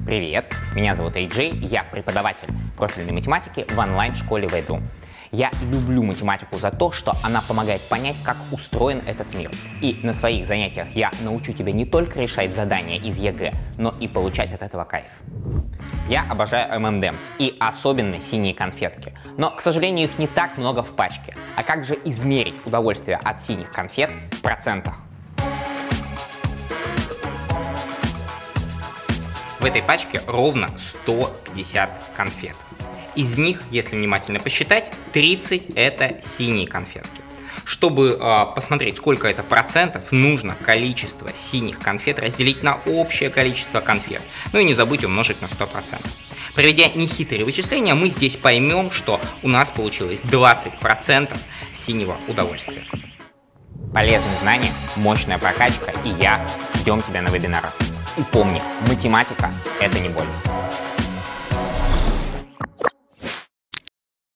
Привет, меня зовут Эйджей, я преподаватель профильной математики в онлайн-школе Вейду. Я люблю математику за то, что она помогает понять, как устроен этот мир. И на своих занятиях я научу тебя не только решать задания из ЕГЭ, но и получать от этого кайф. Я обожаю M&M's и особенно синие конфетки. Но, к сожалению, их не так много в пачке. А как же измерить удовольствие от синих конфет в процентах? В этой пачке ровно 150 конфет. Из них, если внимательно посчитать, 30 это синие конфетки. Чтобы посмотреть, сколько это процентов, нужно количество синих конфет разделить на общее количество конфет. Ну и не забудь умножить на 100%. Проведя нехитрые вычисления, мы здесь поймем, что у нас получилось 20% синего удовольствия. Полезные знания, мощная прокачка и я ждем тебя на вебинарах. И помни, математика – это не боль.